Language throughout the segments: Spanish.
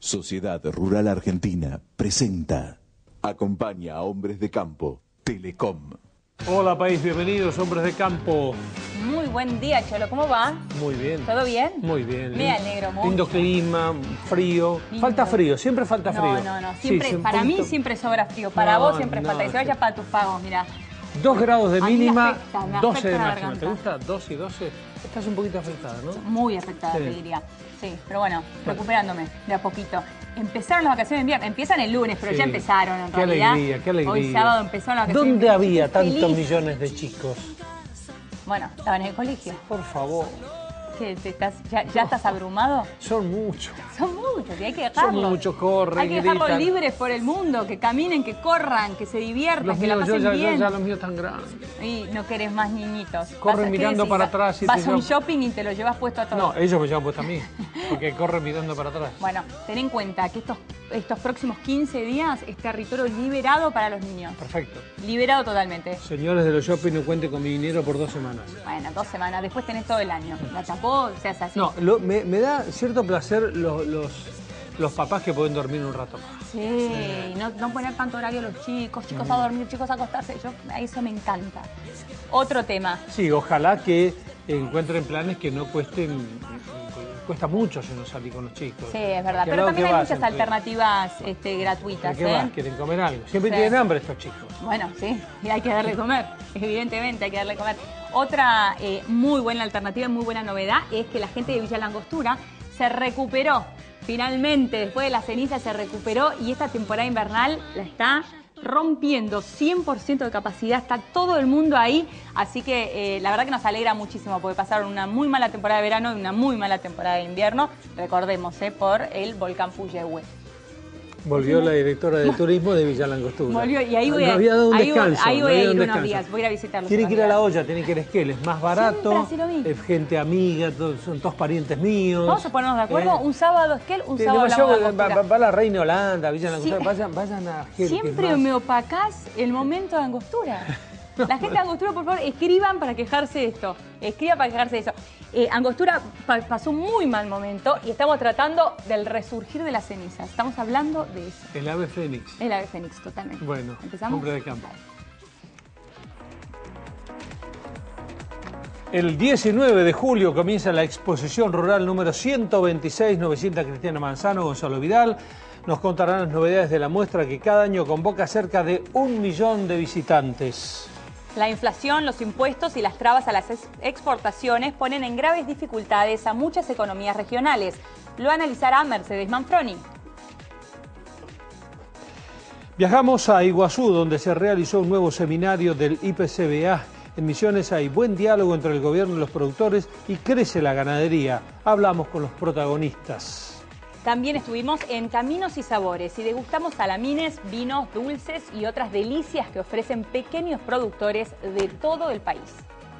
Sociedad Rural Argentina presenta. Acompaña a Hombres de Campo, Telecom. Hola país, bienvenidos Hombres de Campo. Muy buen día, Cholo, ¿cómo va? Muy bien. ¿Todo bien? Muy bien. Me alegro mucho. Lindo clima, frío. Lindo. Falta frío, siempre falta frío. No, siempre, Sí, para mí siempre sobra frío, para vos siempre falta. Y se vaya para tus pagos, mira. 2 grados de A mí me mínima, afecta, me 12 de afecta la máxima. ¿Te garganta. gusta 2 y 12? Estás un poquito afectada, ¿no? Muy afectada, Sí. te diría. Sí, pero bueno, recuperándome de a poquito. Empezaron las vacaciones en viernes, empiezan el lunes, pero Sí. ya empezaron en Qué realidad. alegría, qué alegría. Hoy sábado empezaron las vacaciones. ¿Dónde había Estoy tantos feliz. millones de chicos? Bueno, estaban en el colegio. Por favor, ¿Qué, ya estás abrumado? son muchos. Son muchos y hay que dejarlos. Son muchos, corren, Hay que dejarlos gritan. libres por el mundo, que caminen, que corran, que se diviertan, Los que la míos, pasen bien. ya los míos están grandes. Y no querés más niñitos. Corren ¿qué mirando decís? para atrás y Vas te a un llevan- shopping y te lo llevas puesto a todos. No, ellos me llevan puesto a mí, porque corren mirando para atrás. Bueno, ten en cuenta que estos próximos 15 días es territorio liberado para los niños. Perfecto. Liberado totalmente. Señores de los shopping, no cuente con mi dinero por 2 semanas. Bueno, 2 semanas. Después tenés todo el año. La tapó, seas así. No, me da cierto placer los papás que pueden dormir un rato más. Sí, no poner tanto horario a los chicos a dormir, chicos a acostarse. Eso me encanta. Otro tema. Sí, ojalá que encuentren planes que no cuesta mucho si no salir con los chicos. Sí, es verdad. ¿Qué Pero lado también que hay vas, muchas entre- alternativas ¿Pero gratuitas. qué vas? ¿Quieren comer algo? Siempre Sí. tienen hambre estos chicos. Bueno, sí, y hay que darle de comer, evidentemente hay que darle de comer. Otra muy buena alternativa, muy buena novedad, es que la gente de Villa Langostura se recuperó. Finalmente, después de la ceniza se recuperó y esta temporada invernal la está rompiendo, 100% de capacidad, está todo el mundo ahí, así que la verdad que nos alegra muchísimo porque pasaron una muy mala temporada de verano y una muy mala temporada de invierno, recordemos, por el volcán Puyehue. Volvió la directora de turismo de Villa Langostura. Volvió, y ahí voy Nos a, había dado un ahí descanso. voy nos a había ir dado un unos descanso. días, voy a ir a visitarlos. Tienen que ir a unos la días. olla, tienen que ir a Esquel, es más barato, Siempre así lo vi. es gente amiga, son todos parientes míos. Vamos a ponernos de acuerdo, un sábado Esquel, un Sí, sábado demasiado, hablamos de Angostura. va la Reina Holanda, Villa Langostura, Sí. vayan a Esquel. que es Siempre más- me opacás el momento de Angostura. La gente de Angostura, por favor, escriban para quejarse de esto. Escriban para quejarse de eso. Angostura pasó un muy mal momento y estamos tratando del resurgir de las cenizas. Estamos hablando de eso. El ave fénix. El ave fénix, totalmente. Bueno, ¿empezamos? hombre de campo. El 19 de julio comienza la exposición rural número 126, 900 Cristiana Manzano, Gonzalo Vidal. Nos contarán las novedades de la muestra que cada año convoca cerca de 1 millón de visitantes. La inflación, los impuestos y las trabas a las exportaciones ponen en graves dificultades a muchas economías regionales. Lo analizará Mercedes Manfroni. Viajamos a Iguazú, donde se realizó un nuevo seminario del IPCBA. En Misiones hay buen diálogo entre el gobierno y los productores y crece la ganadería. Hablamos con los protagonistas. También estuvimos en Caminos y Sabores y degustamos salamines, vinos, dulces y otras delicias que ofrecen pequeños productores de todo el país.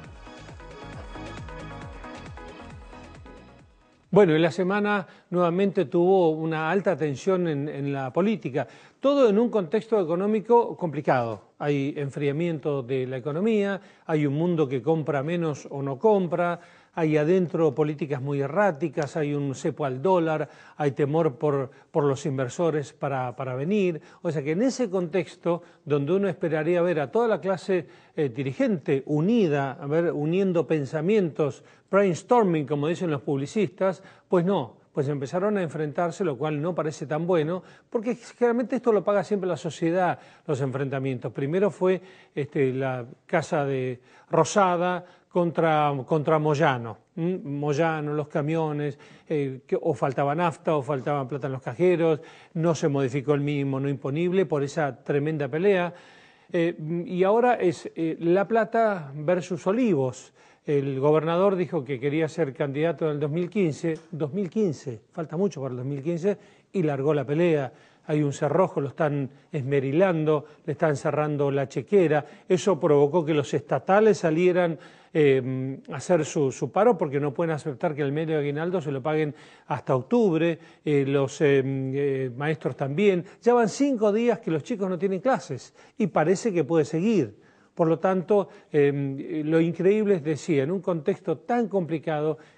Bueno, y la semana nuevamente tuvo una alta tensión en la política, todo en un contexto económico complicado. Hay enfriamiento de la economía, hay un mundo que compra menos o no compra, hay adentro políticas muy erráticas, hay un cepo al dólar, hay temor por los inversores para venir. O sea que en ese contexto, donde uno esperaría ver a toda la clase dirigente unida, uniendo pensamientos, brainstorming, como dicen los publicistas, pues no, pues empezaron a enfrentarse, lo cual no parece tan bueno, porque generalmente esto lo paga siempre la sociedad, los enfrentamientos. Primero fue la Casa de Rosada contra Moyano. Moyano, los camiones, o faltaba nafta o faltaba plata en los cajeros, no se modificó el mínimo no imponible por esa tremenda pelea. Y ahora es La Plata versus Olivos. El gobernador dijo que quería ser candidato en el 2015, falta mucho para el 2015, y largó la pelea. Hay un cerrojo, lo están esmerilando, le están cerrando la chequera. Eso provocó que los estatales salieran a hacer su paro porque no pueden aceptar que el medio aguinaldo se lo paguen hasta octubre. Los maestros también. Ya van 5 días que los chicos no tienen clases y parece que puede seguir. Por lo tanto, lo increíble es decir, en un contexto tan complicado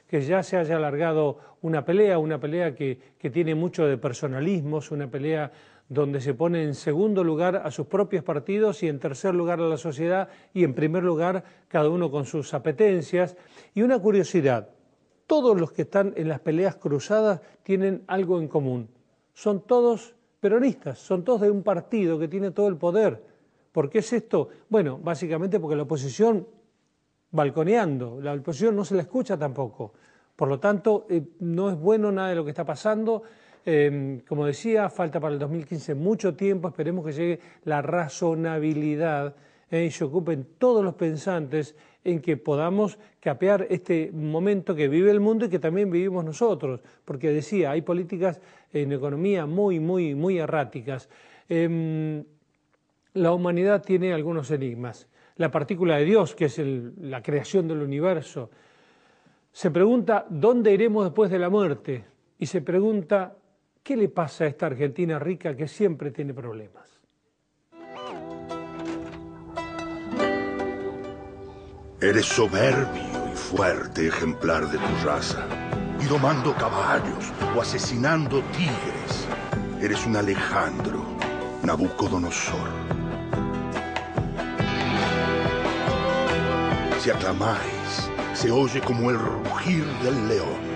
que ya se haya alargado una pelea que tiene mucho de personalismos, una pelea donde se pone en segundo lugar a sus propios partidos y en tercer lugar a la sociedad y en primer lugar cada uno con sus apetencias. Y una curiosidad, todos los que están en las peleas cruzadas tienen algo en común, son todos peronistas, son todos de un partido que tiene todo el poder. ¿Por qué es esto? Bueno, básicamente porque la oposición balconeando, la oposición no se la escucha tampoco. Por lo tanto, no es bueno nada de lo que está pasando. Como decía, falta para el 2015 mucho tiempo, esperemos que llegue la razonabilidad y se ocupen todos los pensantes en que podamos capear este momento que vive el mundo y que también vivimos nosotros, porque decía, hay políticas en economía muy erráticas. La humanidad tiene algunos enigmas. La partícula de Dios, que es la creación del universo, se pregunta ¿dónde iremos después de la muerte? Y se pregunta ¿qué le pasa a esta Argentina rica que siempre tiene problemas? Eres soberbio y fuerte ejemplar de tu raza, y domando caballos o asesinando tigres. Eres un Alejandro, Nabucodonosor. Si aclamáis, se oye como el rugir del león.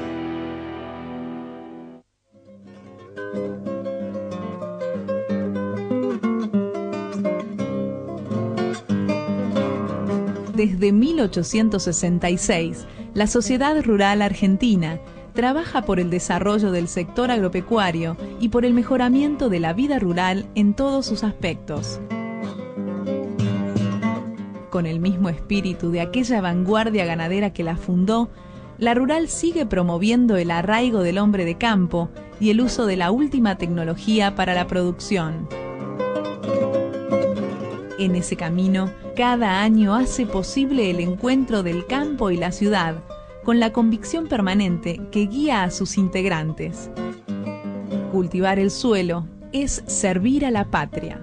Desde 1866, la Sociedad Rural Argentina trabaja por el desarrollo del sector agropecuario y por el mejoramiento de la vida rural en todos sus aspectos. Con el mismo espíritu de aquella vanguardia ganadera que la fundó, la Rural sigue promoviendo el arraigo del hombre de campo y el uso de la última tecnología para la producción. En ese camino, cada año hace posible el encuentro del campo y la ciudad, con la convicción permanente que guía a sus integrantes. Cultivar el suelo es servir a la patria.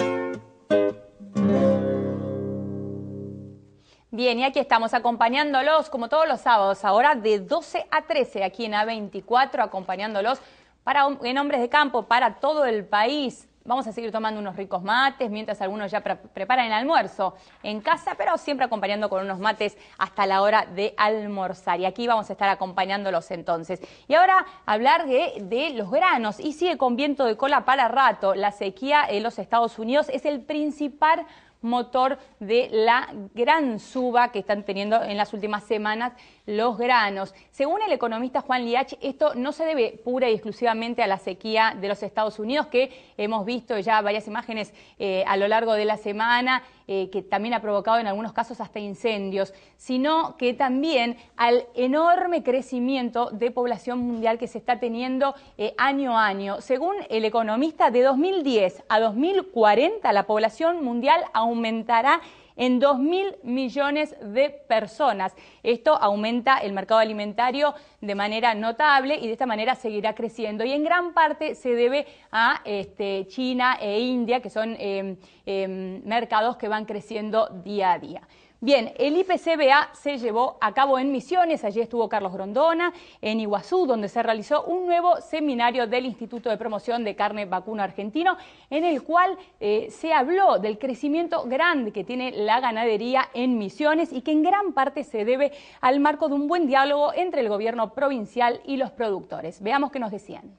Bien, y aquí estamos acompañándolos como todos los sábados, ahora de 12 a 13 aquí en A24, acompañándolos en Hombres de Campo para todo el país. Vamos a seguir tomando unos ricos mates, mientras algunos ya preparan el almuerzo en casa, pero siempre acompañando con unos mates hasta la hora de almorzar. Y aquí vamos a estar acompañándolos entonces. Y ahora hablar de los granos. Y sigue con viento de cola para rato. La sequía en los Estados Unidos es el principal motor de la gran suba que están teniendo en las últimas semanas los granos. Según el economista Juan Liach, esto no se debe pura y exclusivamente a la sequía de los Estados Unidos, que hemos visto ya varias imágenes a lo largo de la semana, que también ha provocado en algunos casos hasta incendios, sino que también al enorme crecimiento de población mundial que se está teniendo año a año. Según el economista, de 2010 a 2040 la población mundial aumentará en 2.000 millones de personas. Esto aumenta el mercado alimentario de manera notable y de esta manera seguirá creciendo. Y en gran parte se debe a China e India, que son mercados que van creciendo día a día. Bien, el IPCBA se llevó a cabo en Misiones, allí estuvo Carlos Grondona, en Iguazú, donde se realizó un nuevo seminario del Instituto de Promoción de Carne Vacuno Argentino, en el cual se habló del crecimiento grande que tiene la ganadería en Misiones y que en gran parte se debe al marco de un buen diálogo entre el gobierno provincial y los productores. Veamos qué nos decían.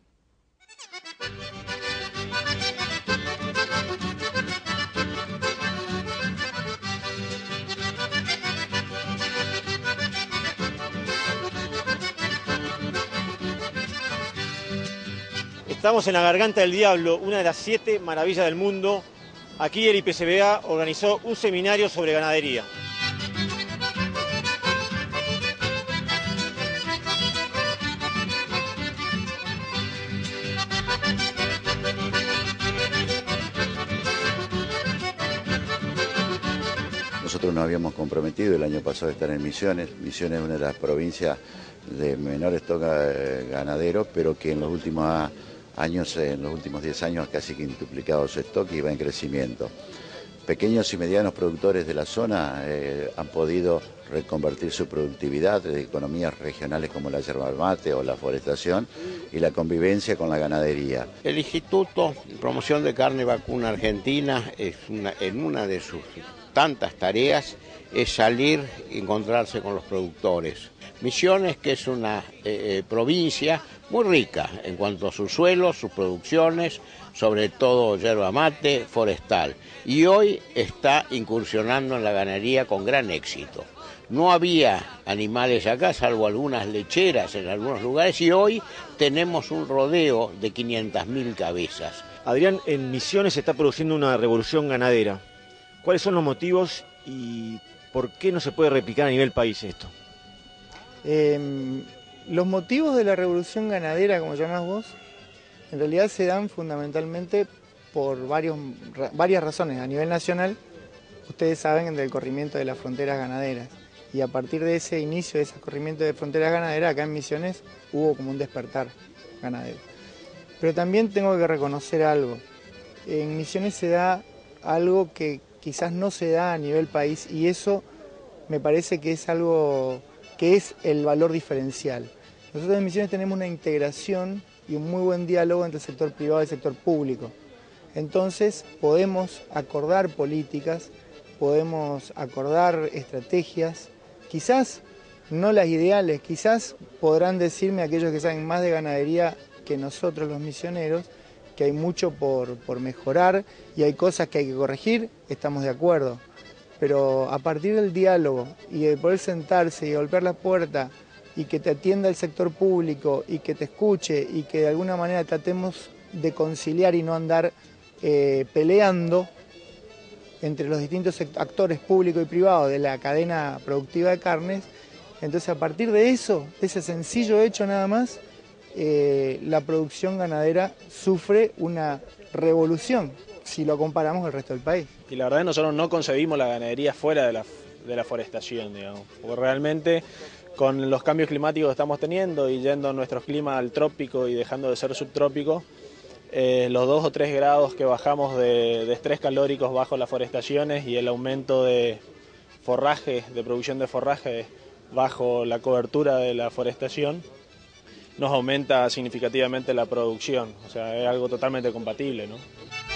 Estamos en la Garganta del Diablo, una de las 7 maravillas del mundo. Aquí el IPCBA organizó un seminario sobre ganadería. Nosotros nos habíamos comprometido el año pasado a estar en Misiones. Misiones es una de las provincias de menor stock ganadero, pero que en los últimos años, en los últimos 10 años, ha casi quintuplicado su stock y va en crecimiento. Pequeños y medianos productores de la zona han podido reconvertir su productividad de economías regionales como la yerba mate o la forestación y la convivencia con la ganadería. El Instituto de Promoción de Carne Vacuna Argentina en una de sus tantas tareas es salir y encontrarse con los productores. Misiones, que es una provincia muy rica en cuanto a sus suelos, sus producciones, sobre todo yerba mate, forestal. Y hoy está incursionando en la ganadería con gran éxito. No había animales acá, salvo algunas lecheras en algunos lugares, y hoy tenemos un rodeo de 500.000 cabezas. Adrián, en Misiones se está produciendo una revolución ganadera. ¿Cuáles son los motivos y por qué no se puede replicar a nivel país esto? Los motivos de la revolución ganadera, como llamás vos, en realidad se dan fundamentalmente por varias razones. A nivel nacional, ustedes saben del corrimiento de las fronteras ganaderas. Y a partir de ese inicio de ese corrimiento de fronteras ganaderas, acá en Misiones hubo como un despertar ganadero. Pero también tengo que reconocer algo. En Misiones se da algo que quizás no se da a nivel país, y eso me parece que es algo que es el valor diferencial. Nosotros en Misiones tenemos una integración y un muy buen diálogo entre el sector privado y el sector público. Entonces podemos acordar políticas, podemos acordar estrategias, quizás no las ideales, quizás podrán decirme aquellos que saben más de ganadería que nosotros los misioneros, que hay mucho por mejorar y hay cosas que hay que corregir, estamos de acuerdo. Pero a partir del diálogo y de poder sentarse y golpear la puerta y que te atienda el sector público y que te escuche y que de alguna manera tratemos de conciliar y no andar peleando entre los distintos actores públicos y privados de la cadena productiva de carnes, entonces a partir de eso, de ese sencillo hecho nada más, la producción ganadera sufre una revolución si lo comparamos con el resto del país. Y la verdad nosotros no concebimos la ganadería fuera de la forestación, digamos, porque realmente con los cambios climáticos que estamos teniendo y yendo nuestros climas al trópico y dejando de ser subtrópico, los 2 o 3 grados que bajamos de estrés calóricos bajo las forestaciones y el aumento de forraje, de producción de forraje bajo la cobertura de la forestación, nos aumenta significativamente la producción. O sea, es algo totalmente compatible, ¿no?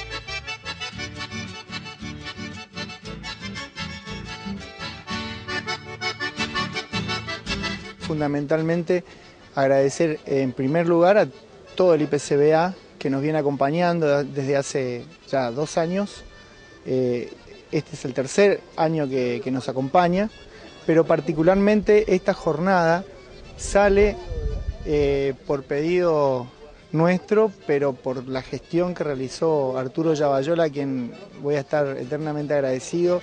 Fundamentalmente agradecer en primer lugar a todo el IPCBA que nos viene acompañando desde hace ya 2 años. Este es el tercer año que nos acompaña, pero particularmente esta jornada sale por pedido nuestro, pero por la gestión que realizó Arturo Yabayola, a quien voy a estar eternamente agradecido.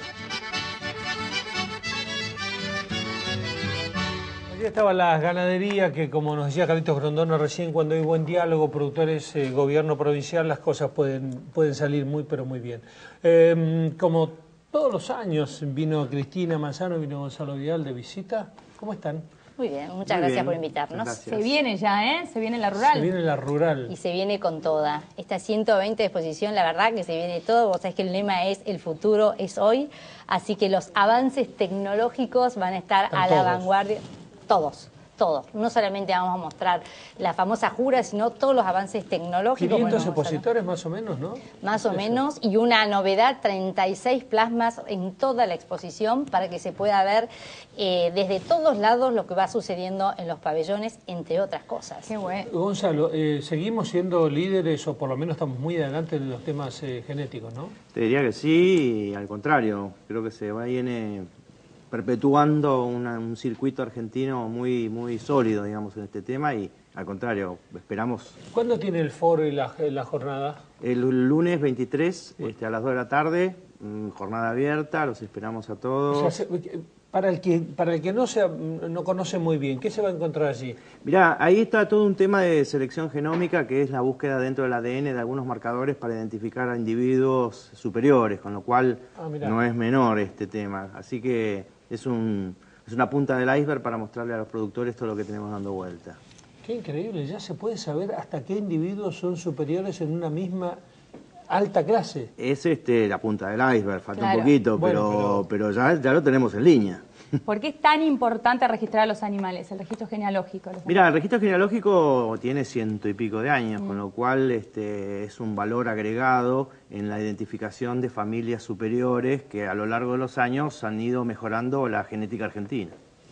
Allí estaba la ganadería que, como nos decía Carlitos Grondona recién, cuando hay buen diálogo, productores, gobierno provincial, las cosas pueden salir muy, pero muy bien. Como todos los años vino Cristina Manzano, vino Gonzalo Vidal de visita. ¿Cómo están? Muy bien, muchas gracias por invitarnos. Gracias. Se viene ya, ¿eh? Se viene la rural. Se viene la rural. Y se viene con toda. Esta 120 de exposición, la verdad que se viene todo. Vos sabés que el lema es el futuro es hoy. Así que los avances tecnológicos van a estar a la vanguardia. Todos. No solamente vamos a mostrar la famosa Jura, sino todos los avances tecnológicos. 500 expositores más o menos, ¿no? Más o menos, y una novedad, 36 plasmas en toda la exposición para que se pueda ver desde todos lados lo que va sucediendo en los pabellones, entre otras cosas. Qué bueno. Gonzalo, seguimos siendo líderes, o por lo menos estamos muy adelante en los temas genéticos, ¿no? Te diría que sí, y al contrario, creo que se viene perpetuando un circuito argentino muy sólido, digamos, en este tema, y al contrario, esperamos... ¿Cuándo tiene el foro y la jornada? El lunes 23 a las 2 de la tarde, jornada abierta, los esperamos a todos. O sea, para el que no conoce muy bien, ¿qué se va a encontrar allí? Mirá, ahí está todo un tema de selección genómica, que es la búsqueda dentro del ADN de algunos marcadores para identificar a individuos superiores, con lo cual no es menor este tema. Así que es una punta del iceberg para mostrarle a los productores todo lo que tenemos dando vuelta. Qué increíble, ya se puede saber hasta qué individuos son superiores en una misma alta clase. Es la punta del iceberg, falta un poquito, pero ya lo tenemos en línea. ¿Por qué es tan importante registrar a los animales, el registro genealógico? Mira, el registro genealógico tiene 100 y pico de años, con lo cual es un valor agregado en la identificación de familias superiores que a lo largo de los años han ido mejorando la genética argentina.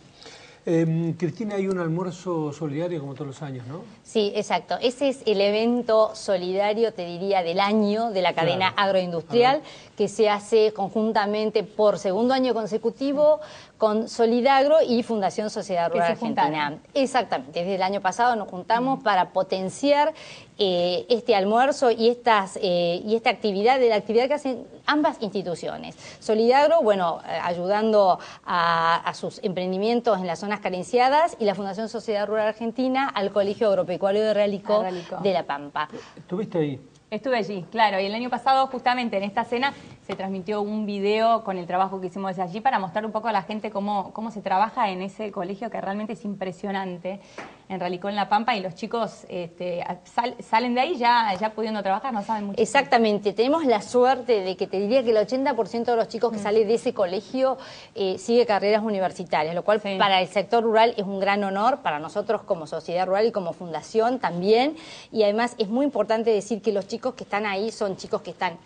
Cristina, hay un almuerzo solidario como todos los años, ¿no? Sí, exacto. Ese es el evento solidario, te diría, del año de la cadena agroindustrial, que se hace conjuntamente por segundo año consecutivo con Solidagro y Fundación Sociedad Rural Argentina. Exactamente. Desde el año pasado nos juntamos para potenciar este almuerzo y esta actividad, de la actividad que hacen ambas instituciones. Solidagro, bueno, ayudando a sus emprendimientos en las zonas carenciadas, y la Fundación Sociedad Rural Argentina al Colegio Agropecuario de Realicó de La Pampa. ¿Estuviste ahí? Estuve allí, claro, y el año pasado justamente en esta cena se transmitió un video con el trabajo que hicimos desde allí para mostrar un poco a la gente cómo se trabaja en ese colegio, que realmente es impresionante, en Realicó, en La Pampa, y los chicos salen de ahí ya pudiendo trabajar, no saben mucho. Exactamente, tenemos la suerte de que te diría que el 80% de los chicos que salen de ese colegio sigue carreras universitarias, lo cual para el sector rural es un gran honor, para nosotros como sociedad rural y como fundación también, y además es muy importante decir que los chicos que están ahí son chicos que están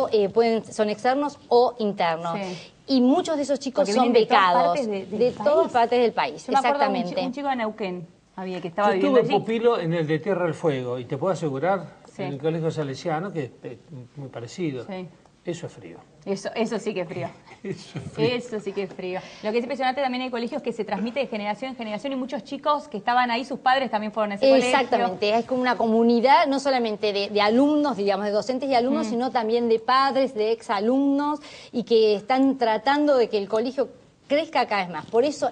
son externos o internos. Sí. Y muchos de esos chicos son becados de todas partes del país. Yo me acuerdo un chico de Neuquén que estaba viviendo allí. Yo estuve en Pupilo en el de Tierra del Fuego, y te puedo asegurar, en el colegio salesiano, que es muy parecido. Sí. Eso es frío. Eso sí que es frío. Eso sí que es frío. Lo que es impresionante también hay colegios que se transmite de generación en generación, y muchos chicos que estaban ahí, sus padres también fueron a ese colegio. Exactamente, es como una comunidad, no solamente de alumnos, digamos, de docentes y alumnos, sino también de padres, de exalumnos, y que están tratando de que el colegio crezca cada vez más. Por eso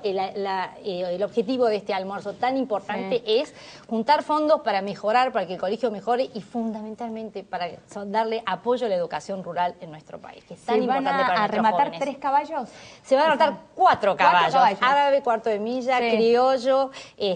el objetivo de este almuerzo tan importante es juntar fondos para mejorar, para que el colegio mejore, y fundamentalmente para darle apoyo a la educación rural en nuestro país, que es tan importante para nuestros rematar jóvenes. 3 caballos? Se van a rematar 4 caballos. Árabe, cuarto de milla, criollo,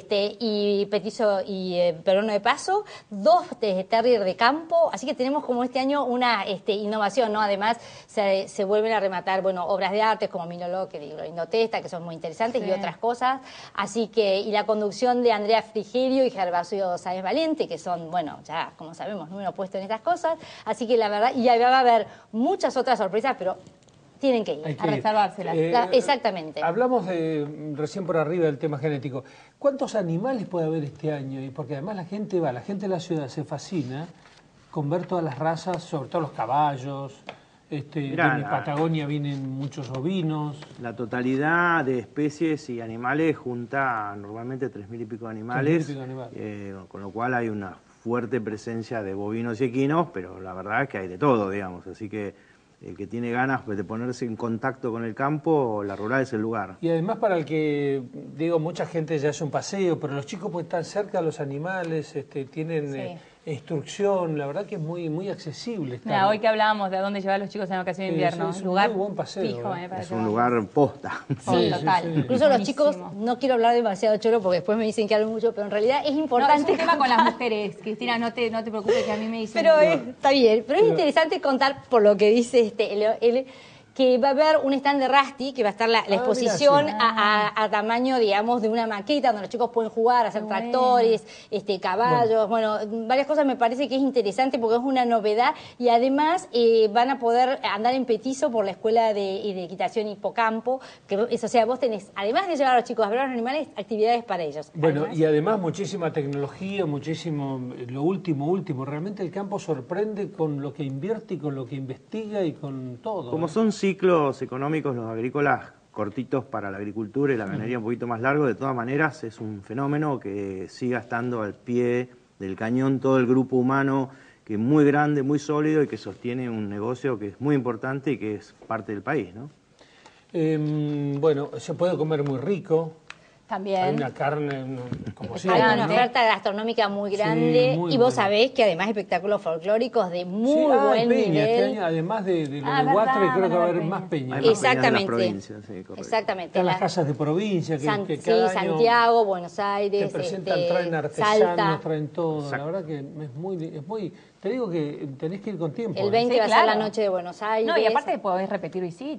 y petizo y peruano de paso, 2 terrier de campo, así que tenemos como este año una innovación, ¿no? Además se vuelven a rematar, bueno, obras de arte como Minoloque, Indotesta, que son muy interesantes, y otras cosas. Así que, y la conducción de Andrea Frigerio y Gervasio Sáenz Valente, que son, bueno, ya como sabemos, número puesto en estas cosas. Así que la verdad, y va a haber muchas otras sorpresas, pero tienen que ir a reservárselas. Exactamente. Hablamos recién por arriba del tema genético. ¿Cuántos animales puede haber este año? Y porque además la gente de la ciudad se fascina con ver todas las razas, sobre todo los caballos. De Patagonia vienen muchos ovinos. La totalidad de especies y animales junta normalmente 3.000 y pico de animales, con lo cual hay una fuerte presencia de bovinos y equinos, pero la verdad es que hay de todo, digamos, así que el que tiene ganas de ponerse en contacto con el campo, la rural es el lugar. Y además para el que, mucha gente ya hace un paseo, pero los chicos pues están cerca de los animales, tienen instrucción, la verdad que es muy accesible. Mira, hoy que hablábamos de dónde llevar a los chicos en vacaciones de invierno, es un muy buen paseo. Fijo, es un lugar posta. Sí, total. Incluso los chicos, no quiero hablar demasiado choro porque después me dicen que hablo mucho, pero en realidad es importante. No, es un tema con las mujeres, Cristina, no te preocupes, que a mí me dicen. Pero está bien, pero es interesante contar, por lo que dice que va a haber un stand de Rusty, que va a estar la exposición a tamaño, digamos, de una maqueta, donde los chicos pueden jugar, hacer tractores, caballos, bueno, varias cosas. Me parece que es interesante porque es una novedad, y además van a poder andar en petizo por la Escuela de Equitación Hipocampo, que es, o sea, vos tenés, además de llevar a los chicos a ver a los animales, actividades para ellos. Bueno, y además muchísima tecnología, muchísimo, lo último, realmente el campo sorprende con lo que invierte y con lo que investiga y con todo. Como son ciclos económicos los agrícolas cortitos para la agricultura y la ganadería un poquito más largo, de todas maneras es un fenómeno que siga estando al pie del cañón todo el grupo humano, que es muy grande, muy sólido, y que sostiene un negocio que es muy importante y que es parte del país, ¿no? Bueno, se puede comer muy rico. También. Hay una carne, como siempre. Hay una oferta gastronómica muy grande, y vos sabés que además espectáculos folclóricos de muy buen nivel. Este año, además de lo de Guatre, creo que va a haber más peña. Exactamente. Exactamente. Están las casas de provincia que cada año Santiago, Buenos Aires, te presentan, traen artesanos, Salta. Traen todo. Exacto. La verdad que es muy... Te digo que tenés que ir con tiempo. El 20 va a ser la noche de Buenos Aires. No, y aparte podés repetir visita.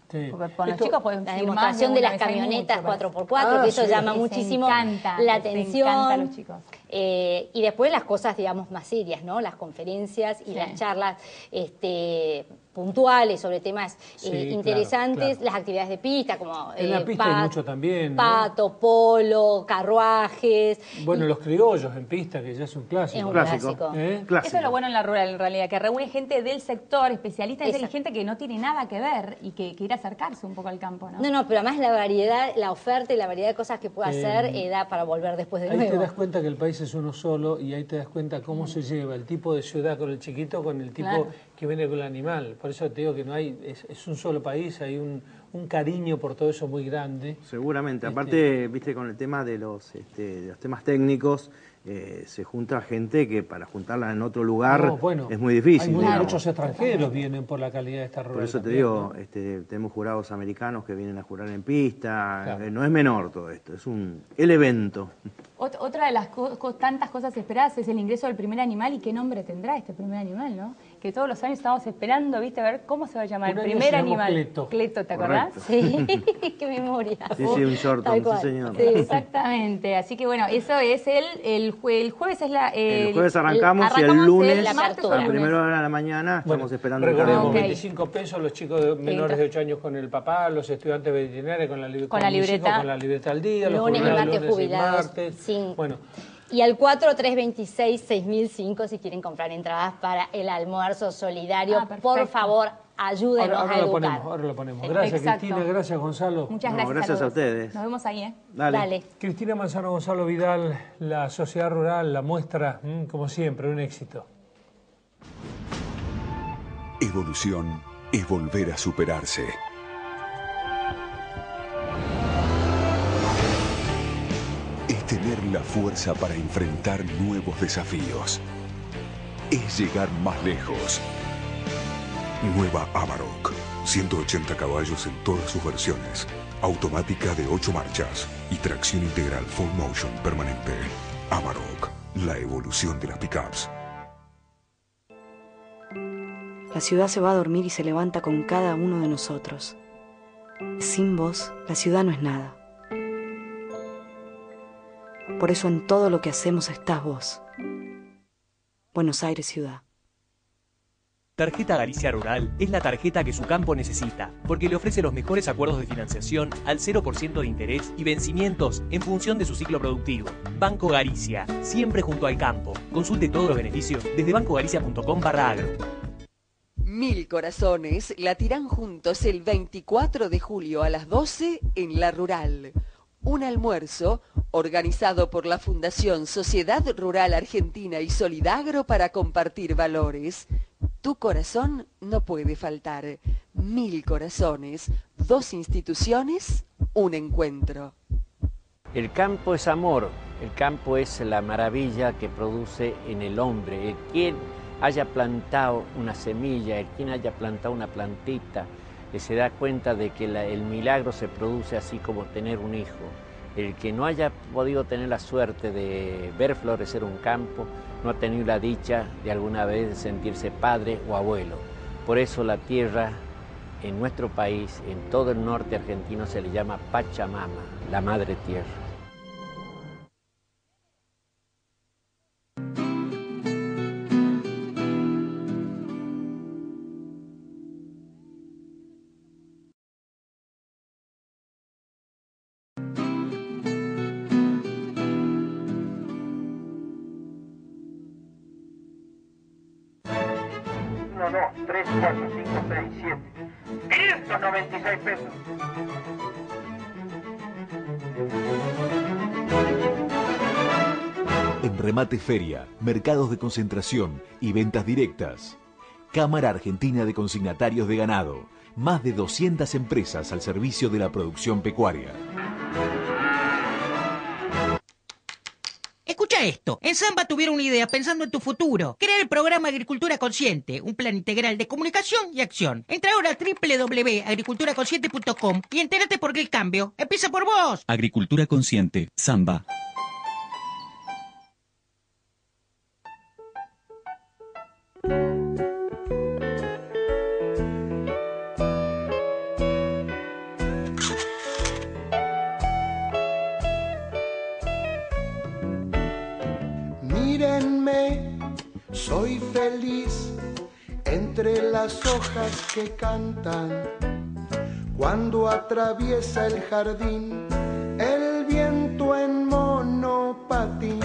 Porque con los chicos pueden la ir más demostración de una las vez, hay camionetas mucho, 4x4, que eso sí, llama les muchísimo encanta, la les atención. encanta a los chicos. Y después las cosas, digamos, más serias, ¿no? Las conferencias y las charlas puntuales sobre temas interesantes, claro. las actividades de pista, como en la pista hay mucho también, ¿no? pato, polo, carruajes. Bueno, los criollos en pista, que ya es un clásico. Es un clásico. Eso es lo bueno en la rural, en realidad, que reúne gente del sector, especialistas y gente que no tiene nada que ver y que quiere acercarse un poco al campo, ¿no? No, pero además la variedad, la oferta y la variedad de cosas que puede hacer da para volver después de nuevo. Ahí te das cuenta que el país es uno solo y ahí te das cuenta cómo se lleva el tipo de ciudad con el chiquito con el tipo que viene con el animal. Por eso te digo que no hay, es un solo país, hay un cariño por todo eso muy grande. Seguramente, aparte, viste, con el tema de los temas técnicos, se junta gente que para juntarla en otro lugar es muy difícil. Hay muchos extranjeros vienen por la calidad de esta rural. Por eso te digo, tenemos jurados americanos que vienen a jurar en pista, Claro. No es menor todo esto, es el evento. Otra de las tantas cosas esperadas es el ingreso del primer animal y qué nombre tendrá este primer animal, ¿no? Que todos los años estamos esperando, ¿viste? A ver cómo se va a llamar el primer animal. Cleto. ¿Te acordás? Sí, qué memoria. Sí, un Shorton, sí señor. Sí, exactamente. Así que bueno, eso es el jueves es la... el jueves arrancamos y el lunes, la apertura. a primera hora de la mañana, estamos esperando. Recordemos, 25 pesos los chicos menores de 8 años con el papá, los estudiantes veterinarios con la libreta al día, los lunes y jubilados martes jubilados. Bueno. Y al 4326-6005 si quieren comprar entradas para el almuerzo solidario. Por favor, ayúdenos a educar. Ahora lo ponemos. Gracias, Cristina. Gracias, Gonzalo. Muchas gracias. Gracias a ustedes. Nos vemos ahí, Dale. Cristina Manzano, Gonzalo Vidal, la sociedad rural, la muestra, como siempre, un éxito. Evolución es volver a superarse. Es tener la fuerza para enfrentar nuevos desafíos. Es llegar más lejos. Nueva Amarok. 180 caballos en todas sus versiones. Automática de 8 marchas y tracción integral full motion permanente. Amarok, la evolución de las pickups. La ciudad se va a dormir y se levanta con cada uno de nosotros. Sin vos, la ciudad no es nada. Por eso en todo lo que hacemos estás vos. Buenos Aires, ciudad. Tarjeta Galicia Rural es la tarjeta que su campo necesita, porque le ofrece los mejores acuerdos de financiación al 0% de interés y vencimientos en función de su ciclo productivo. Banco Galicia, siempre junto al campo. Consulte todos los beneficios desde bancogalicia.com/agro. 1000 corazones latirán juntos el 24 de julio a las 12 en La Rural. Un almuerzo organizado por la Fundación Sociedad Rural Argentina y Solidagro para compartir valores. Tu corazón no puede faltar. 1000 corazones, 2 instituciones, un encuentro. El campo es amor, el campo es la maravilla que produce en el hombre. El quien haya plantado una semilla, el quien haya plantado una plantita, se da cuenta de que el milagro se produce así como tener un hijo. El que no haya podido tener la suerte de ver florecer un campo, no ha tenido la dicha de alguna vez de sentirse padre o abuelo. Por eso la tierra en nuestro país, en todo el norte argentino, se le llama Pachamama, la madre tierra. $1, 2, 3, 4, 5, 6, 7. 596 pesos. En remate feria, mercados de concentración y ventas directas. Cámara Argentina de Consignatarios de Ganado. Más de 200 empresas al servicio de la producción pecuaria. Escucha esto, en Samba tuvieron una idea pensando en tu futuro. Crear el programa Agricultura Consciente, un plan integral de comunicación y acción. Entra ahora a www.agriculturaconsciente.com y entérate por qué el cambio empieza por vos. Agricultura Consciente, Samba. feliz entre las hojas que cantan. Cuando atraviesa el jardín el viento en monopatín.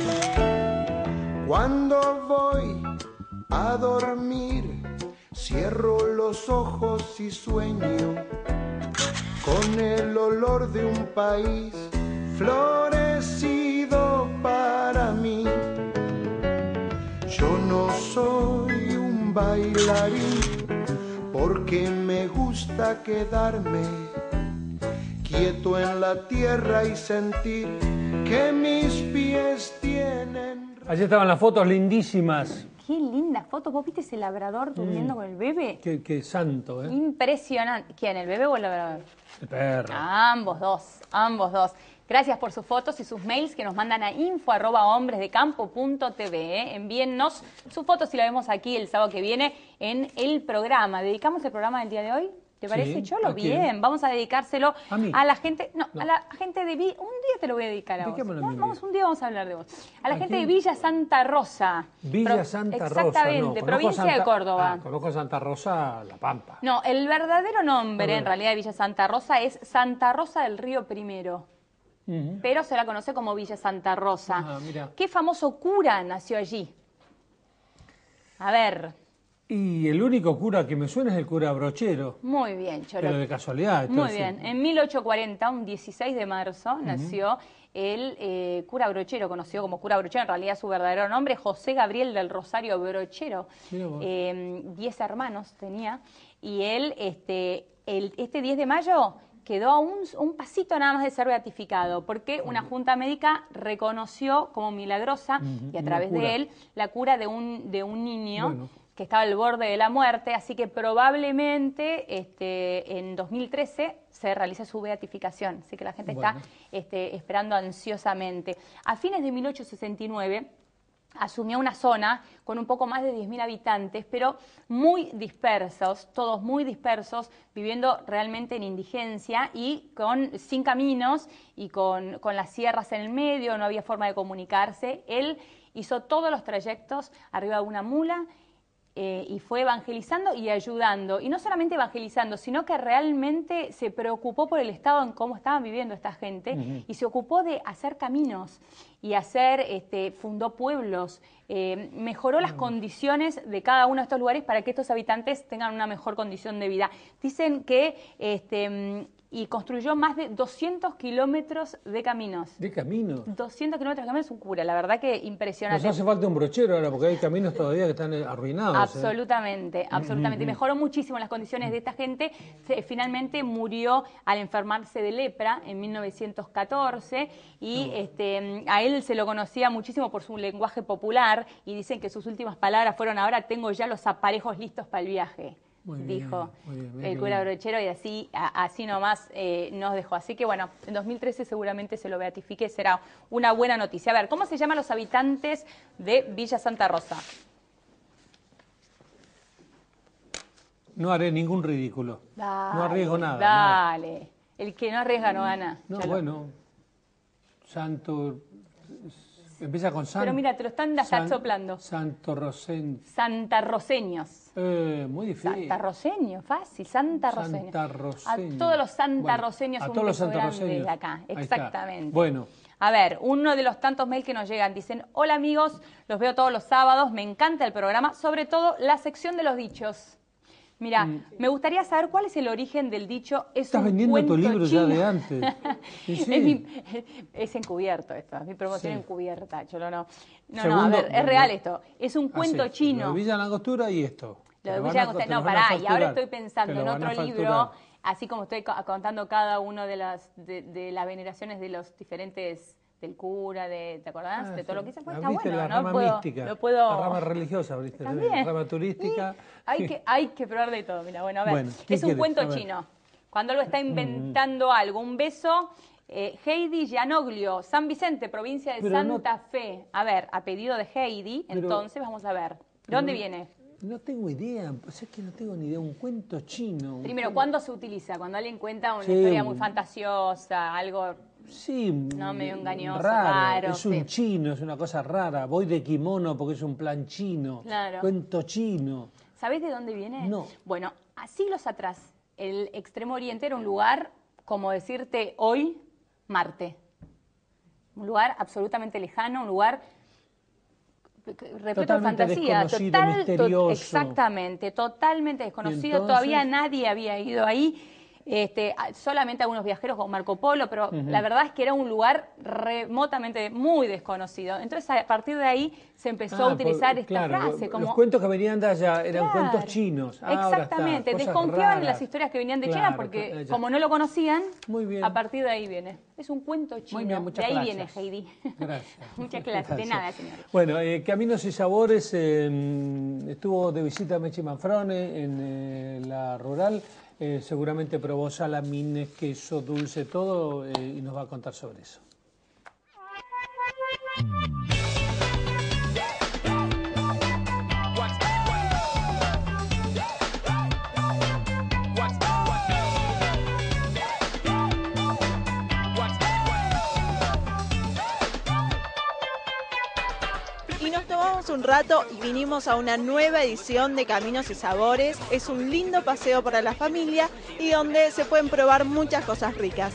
Cuando voy a dormir cierro los ojos y sueño con el olor de un país florecido para mí. Yo no soy un bailarín porque me gusta quedarme quieto en la tierra y sentir que mis pies tienen... Allí estaban las fotos lindísimas. Qué linda foto. ¿Vos viste ese labrador durmiendo con el bebé? Qué santo, ¿eh? Impresionante. ¿Quién, el bebé o el labrador? El perro. Ambos dos, ambos dos. Gracias por sus fotos y sus mails que nos mandan a info@hombresdecampo.tv. Envíennos sus fotos y la vemos aquí el sábado que viene en el programa. ¿Dedicamos el programa del día de hoy? ¿Te parece, Sí, Cholo? ¿a quién? Bien, vamos a dedicárselo ¿A mí? a la gente... No, No. a la gente de Villa... Un día te lo voy a dedicar a vos. Dedicámoslo a mí, Vamos, un día vamos a hablar de vos. A la ¿A gente quién? de Villa Santa Rosa. Villa Santa Rosa. Exactamente, no, provincia de Córdoba. Conozco Santa Rosa, La Pampa. No, el verdadero nombre A ver. en realidad de Villa Santa Rosa es Santa Rosa del Río Primero. Pero se la conoce como Villa Santa Rosa. Ah, mira. ¿Qué famoso cura nació allí? A ver, Y el único cura que me suena es el cura Brochero. muy bien, Cholo. Pero de casualidad. Muy entonces. bien. En 1840, un 16 de marzo, nació el cura Brochero, conocido como cura Brochero, en realidad su verdadero nombre, José Gabriel del Rosario Brochero. Mira vos. 10 hermanos tenía. Y él, este 10 de mayo, quedó a un pasito nada más de ser beatificado, porque una junta médica reconoció como milagrosa, y a una través cura. de él, la cura de un niño. Bueno. Que estaba al borde de la muerte, así que probablemente en 2013 se realiza su beatificación, así que la gente Bueno. está esperando ansiosamente. A fines de 1869 asumió una zona con un poco más de 10.000 habitantes, pero muy dispersos, todos muy dispersos, viviendo realmente en indigencia y sin caminos y con las sierras en el medio, no había forma de comunicarse. Él hizo todos los trayectos arriba de una mula, y fue evangelizando y ayudando. Y no solamente evangelizando, sino que realmente se preocupó por el estado en cómo estaban viviendo esta gente y se ocupó de hacer caminos y fundó pueblos, mejoró las condiciones de cada uno de estos lugares para que estos habitantes tengan una mejor condición de vida. Dicen que y construyó más de 200 kilómetros de caminos. ¿De camino? 200 kilómetros de caminos es un cura, la verdad que impresionante. Nos hace falta un brochero ahora, porque hay caminos todavía que están arruinados. Absolutamente, absolutamente. Mejoró muchísimo las condiciones de esta gente. Finalmente murió al enfermarse de lepra en 1914 y a él se lo conocía muchísimo por su lenguaje popular y dicen que sus últimas palabras fueron: ahora tengo ya los aparejos listos para el viaje. Dijo el cura Brochero, y así nomás nos dejó. Así que bueno, en 2013 seguramente se lo beatifique, será una buena noticia. A ver, ¿cómo se llaman los habitantes de Villa Santa Rosa? No haré ningún ridículo. Dale, no arriesgo nada. Dale. Nada. El que no arriesga no gana. No, bueno. Santo... Empieza con San. Pero mira, te lo están soplando. Santarroseños. Santarroseños. Muy difícil. Santarroseños, fácil. Santarroseños. Santarroseños. A todos los santarroseños, bueno, un beso grande desde acá. Exactamente. Bueno. A ver, uno de los tantos mails que nos llegan. Dicen: hola amigos, los veo todos los sábados, me encanta el programa, sobre todo la sección de los dichos. Mira, me gustaría saber cuál es el origen del dicho Estás vendiendo tu libro chino. ya de antes. Sí. Es encubierto esto, es mi promoción encubierta, Cholo, no. No, Segundo, a ver, es real esto. Es un cuento chino. Lo de Villa Langostura y esto. Lo de Villa Langostura, no, pará, y ahora estoy pensando en otro libro, así como estoy contando cada uno de las veneraciones de los diferentes... del cura, ¿te acordás? De todo lo que hizo. Pues está bueno, la rama mística, la rama religiosa, ¿viste? La rama turística. Hay que probar de todo. Mira, bueno, a ver, es un cuento chino. Cuando algo está inventando algo, un beso, Heidi Gianoglio, San Vicente, provincia de Santa Fe. A ver, a pedido de Heidi, entonces vamos a ver. ¿De dónde viene? No tengo idea, pues es que no tengo ni idea, un cuento chino. Primero, ¿cuándo se utiliza? Cuando alguien cuenta una historia muy fantasiosa, algo Sí, no, medio engañoso, raro. Es un sí. chino, es una cosa rara. Voy de kimono porque es un plan chino. Claro. Cuento chino. ¿Sabés de dónde viene? No. Bueno, a siglos atrás, el Extremo Oriente era un lugar, como decirte hoy, Marte. Un lugar absolutamente lejano, un lugar repleto de fantasía. Misterioso. Exactamente, totalmente desconocido. Entonces, todavía nadie había ido ahí. Solamente algunos viajeros como Marco Polo, pero la verdad es que era un lugar remotamente muy desconocido. Entonces, a partir de ahí se empezó a utilizar esta frase. Como, los cuentos que venían de allá eran cuentos chinos. Exactamente, desconfiaban de las historias que venían de China porque como no lo conocían, a partir de ahí viene. Es un cuento chino, bien, de ahí gracias. viene Heidi. Gracias. Muchas gracias, de nada, señor. Bueno, Caminos y Sabores estuvo de visita Mechi Manfrone en la rural. Seguramente probó salamines, queso, dulce, todo, y nos va a contar sobre eso. Un rato y vinimos a una nueva edición de Caminos y Sabores. Es un lindo paseo para la familia y donde se pueden probar muchas cosas ricas.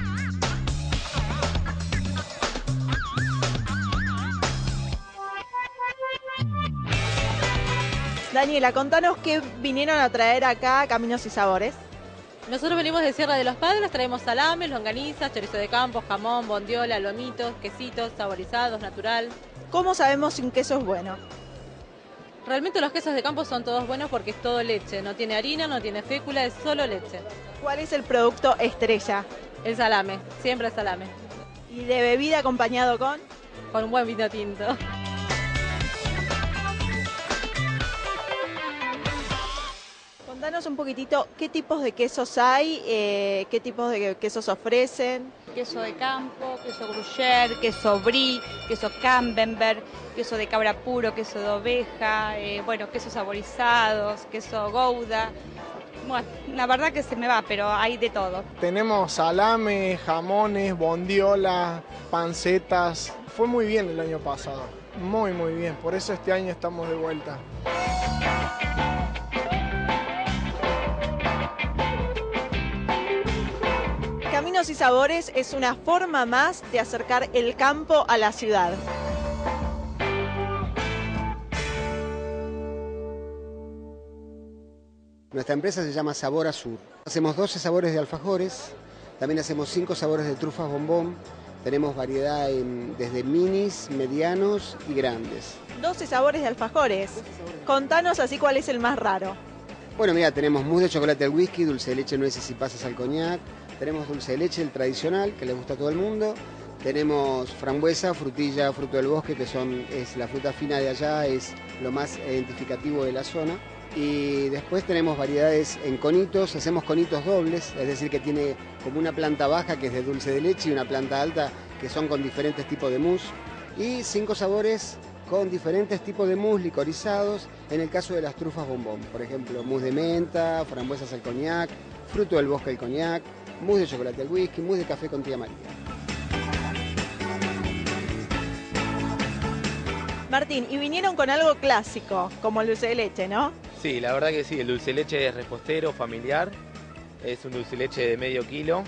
Daniela, contanos qué vinieron a traer acá a Caminos y Sabores. Nosotros venimos de Sierra de los Padres, traemos salames, longanizas, chorizo de campo, jamón, bondiola, lomitos, quesitos saborizados, natural. ¿Cómo sabemos si un queso es bueno? Realmente los quesos de campo son todos buenos porque es todo leche, no tiene harina, no tiene fécula, es solo leche. ¿Cuál es el producto estrella? El salame, siempre el salame. ¿Y de bebida acompañado con? Con un buen vino tinto. Contanos un poquitito qué tipos de quesos hay, qué tipos de quesos ofrecen. Queso de campo, queso gruyère, queso brie, queso camembert, queso de cabra puro, queso de oveja, quesos saborizados, queso gouda. Bueno, la verdad que se me va, pero hay de todo. Tenemos salame, jamones, bondiola, pancetas. Fue muy bien el año pasado, muy bien, por eso este año estamos de vuelta. Caminos y Sabores es una forma más de acercar el campo a la ciudad. Nuestra empresa se llama Sabor Azul. Hacemos 12 sabores de alfajores, también hacemos 5 sabores de trufas bombón. Tenemos variedad desde minis, medianos y grandes. 12 sabores de alfajores. Contanos así cuál es el más raro. Bueno, mira, tenemos mousse de chocolate al whisky, dulce de leche, nueces y pasas al coñac. Tenemos dulce de leche, el tradicional, que le gusta a todo el mundo. Tenemos frambuesa, frutilla, fruto del bosque, que es la fruta fina de allá, es lo más identificativo de la zona. Y después tenemos variedades en conitos, hacemos conitos dobles, es decir, que tiene como una planta baja, que es de dulce de leche, y una planta alta, que son con diferentes tipos de mousse. Y 5 sabores con diferentes tipos de mousse licorizados, en el caso de las trufas bombón. Por ejemplo, mousse de menta, frambuesas al coñac, fruto del bosque al coñac, mousse de chocolate al whisky, mousse de café con tía María. Martín, y vinieron con algo clásico, como el dulce de leche, ¿no? Sí, la verdad que sí, el dulce de leche es repostero, familiar, es un dulce de leche de medio kilo,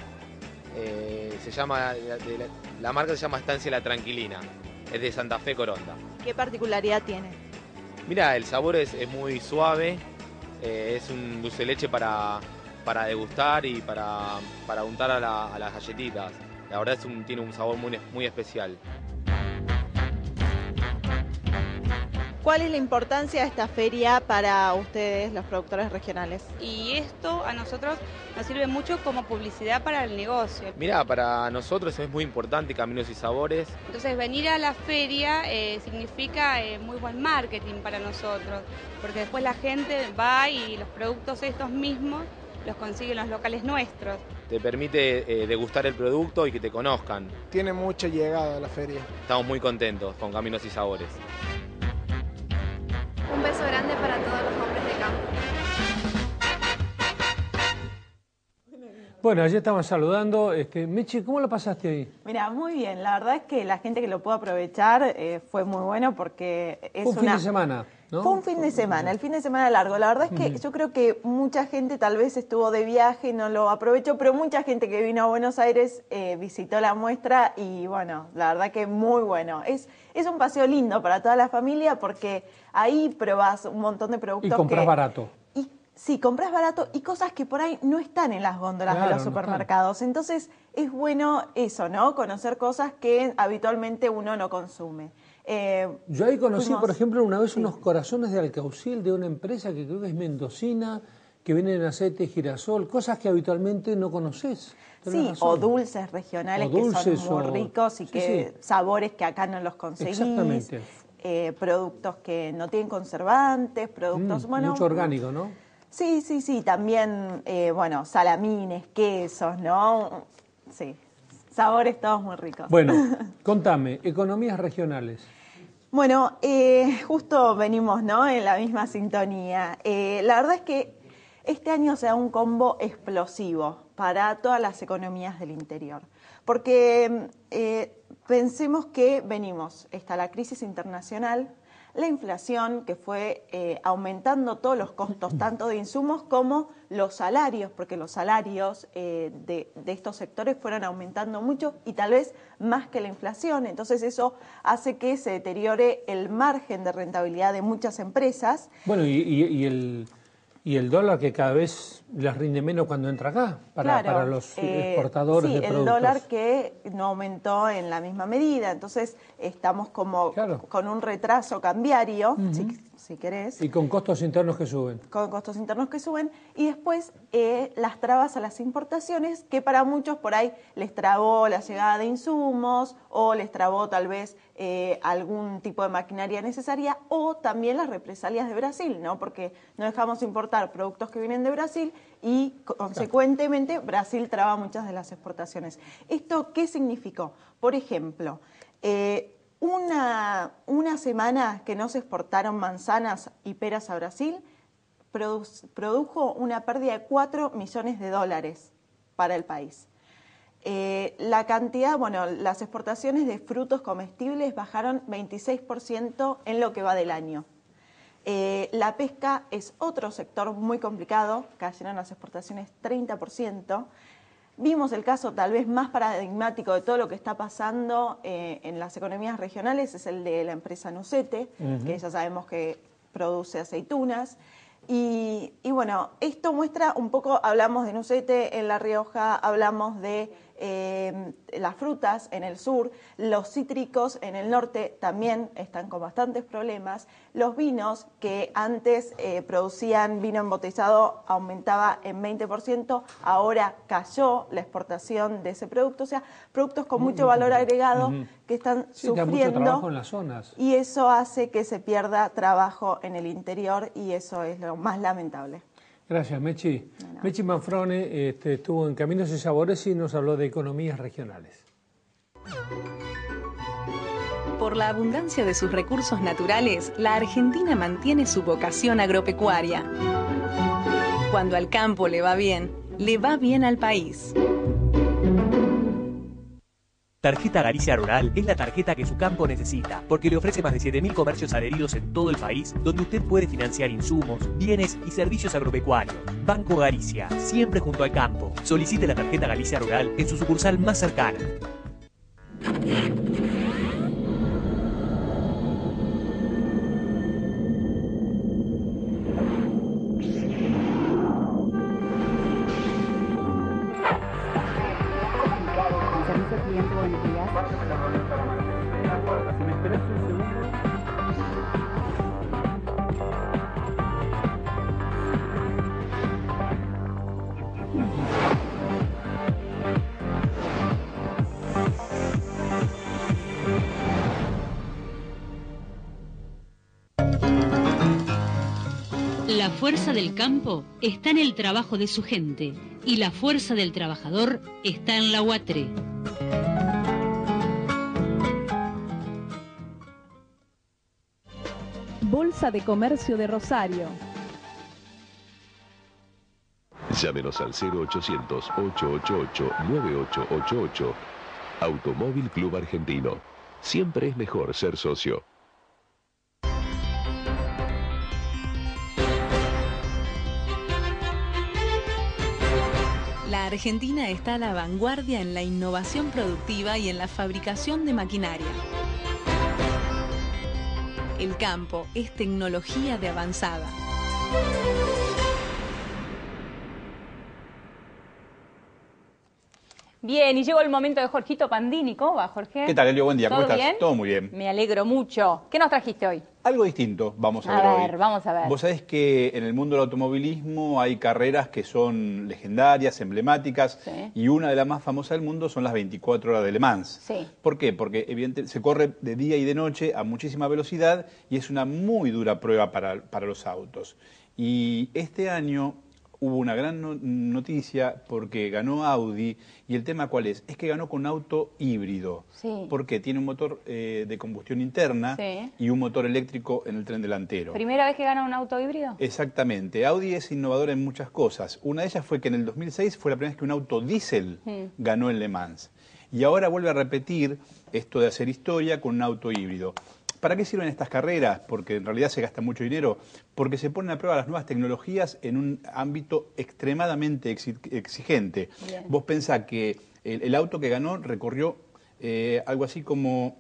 la marca se llama Estancia La Tranquilina, es de Santa Fe Coronda. ¿Qué particularidad tiene? Mira, el sabor es muy suave, es un dulce de leche para degustar y para untar a las galletitas. La verdad tiene un sabor muy especial. ¿Cuál es la importancia de esta feria para ustedes, los productores regionales? Y esto a nosotros nos sirve mucho como publicidad para el negocio. Mira, para nosotros es muy importante Caminos y Sabores. Entonces venir a la feria significa muy buen marketing para nosotros, porque después la gente va y los productos estos mismos los consigue en los locales nuestros. Te permite degustar el producto y que te conozcan. Tiene mucha llegada a la feria. Estamos muy contentos con Caminos y Sabores. Un beso grande para todos los hombres de campo. Bueno, ayer estaban saludando. Mechi, ¿cómo lo pasaste ahí? Mira, muy bien. La verdad es que la gente que lo pudo aprovechar fue muy bueno porque es un fin de semana, ¿no? Fue un fin de semana, el fin de semana largo. La verdad es que yo creo que mucha gente tal vez estuvo de viaje y no lo aprovechó, pero mucha gente que vino a Buenos Aires visitó la muestra y bueno, la verdad que muy bueno. Es un paseo lindo para toda la familia porque ahí probás un montón de productos. Y compras barato. Sí, compras barato y cosas que por ahí no están en las góndolas de los supermercados. Entonces es bueno eso, ¿no? Conocer cosas que habitualmente uno no consume. Yo ahí conocí, por ejemplo, una vez unos corazones de alcaucil de una empresa que creo que es mendocina, que vienen en aceite de girasol, cosas que habitualmente no conoces. Sí, o dulces regionales que son muy ricos y sabores que acá no los conseguís. Exactamente. Productos que no tienen conservantes, productos... mucho orgánico, ¿no? Sí, también, salamines, quesos, ¿no? Sí, sabores todos muy ricos. Bueno, contame, economías regionales. Bueno, justo venimos, ¿no?, en la misma sintonía. La verdad es que este año se da un combo explosivo para todas las economías del interior, porque pensemos que está la crisis internacional, la inflación que fue aumentando todos los costos, tanto de insumos como los salarios, porque los salarios de estos sectores fueron aumentando mucho y tal vez más que la inflación. Entonces eso hace que se deteriore el margen de rentabilidad de muchas empresas. Bueno, y el dólar que cada vez les rinde menos cuando entra acá, para los exportadores de productos. Sí, el dólar que no aumentó en la misma medida, entonces estamos como con un retraso cambiario, si querés. Y con costos internos que suben. Con costos internos que suben. Y después las trabas a las importaciones, que para muchos por ahí les trabó la llegada de insumos o les trabó tal vez algún tipo de maquinaria necesaria, o también las represalias de Brasil, ¿no? Porque no dejamos importar productos que vienen de Brasil y consecuentemente Brasil traba muchas de las exportaciones. ¿Esto qué significó? Por ejemplo, una semana que no se exportaron manzanas y peras a Brasil produjo una pérdida de $4 millones para el país. La cantidad, las exportaciones de frutos comestibles bajaron 26% en lo que va del año. La pesca es otro sector muy complicado, cayeron las exportaciones 30%. Vimos el caso tal vez más paradigmático de todo lo que está pasando en las economías regionales, es el de la empresa Nucete, que ya sabemos que produce aceitunas. Y bueno, esto muestra un poco, hablamos de Nucete en La Rioja, hablamos de las frutas en el sur, los cítricos en el norte también están con bastantes problemas, los vinos que antes producían vino embotellado aumentaba en 20%, ahora cayó la exportación de ese producto, o sea, productos con mucho valor agregado que están sufriendo, mucho trabajo en las zonas. Y eso hace que se pierda trabajo en el interior y eso es lo más lamentable. Gracias, Mechi. Mechi Manfrone estuvo en Caminos y Sabores y nos habló de economías regionales. Por la abundancia de sus recursos naturales, la Argentina mantiene su vocación agropecuaria. Cuando al campo le va bien al país. Tarjeta Galicia Rural es la tarjeta que su campo necesita, porque le ofrece más de 7.000 comercios adheridos en todo el país, donde usted puede financiar insumos, bienes y servicios agropecuarios. Banco Galicia, siempre junto al campo. Solicite la tarjeta Galicia Rural en su sucursal más cercana. La fuerza del campo está en el trabajo de su gente y la fuerza del trabajador está en la UATRE. Bolsa de Comercio de Rosario. Llámenos al 0800-888-9888. Automóvil Club Argentino. Siempre es mejor ser socio. La Argentina está a la vanguardia en la innovación productiva y en la fabricación de maquinaria. El campo es tecnología de avanzada. Bien, y llegó el momento de Jorgito Pandini. ¿Cómo va, Jorge? ¿Qué tal, Elio? Buen día, ¿cómo estás? ¿Bien? Todo muy bien. Me alegro mucho. ¿Qué nos trajiste hoy? Algo distinto vamos a ver hoy. Vamos a ver. Vos sabés que en el mundo del automovilismo hay carreras que son legendarias, emblemáticas, y una de las más famosas del mundo son las 24 horas de Le Mans. Sí. ¿Por qué? Porque evidentemente se corre de día y de noche a muchísima velocidad y es una muy dura prueba para los autos. Y este año hubo una gran noticia porque ganó Audi, y el tema ¿cuál es? Es que ganó con un auto híbrido. Sí. Porque tiene un motor de combustión interna y un motor eléctrico en el tren delantero. ¿Primera vez que gana un auto híbrido? Exactamente. Audi es innovadora en muchas cosas. Una de ellas fue que en el 2006 fue la primera vez que un auto diésel ganó en Le Mans. Y ahora vuelve a repetir esto de hacer historia con un auto híbrido. ¿Para qué sirven estas carreras? Porque en realidad se gasta mucho dinero, porque se ponen a prueba las nuevas tecnologías en un ámbito extremadamente exigente. Bien. Vos pensás que el auto que ganó recorrió algo así como